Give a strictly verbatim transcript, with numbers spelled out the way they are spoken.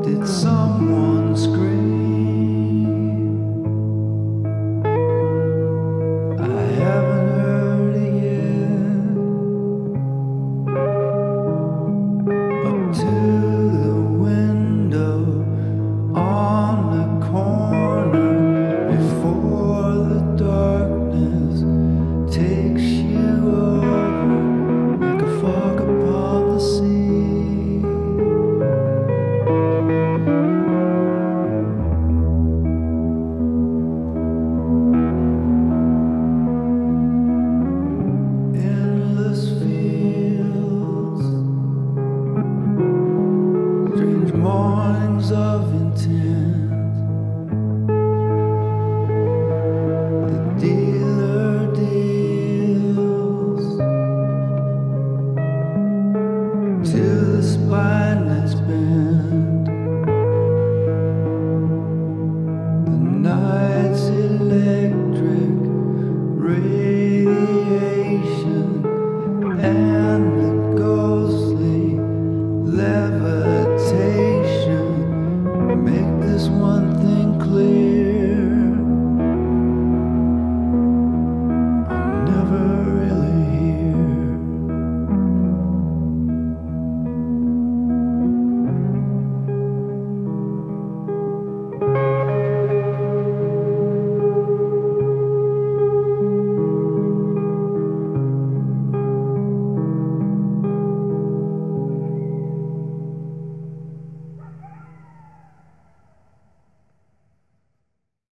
Did someone scream? I haven't heard it yet. Up to the window on the corner before the darkness takes you over like a fog upon the sea. Endless fields, strange mornings of intent.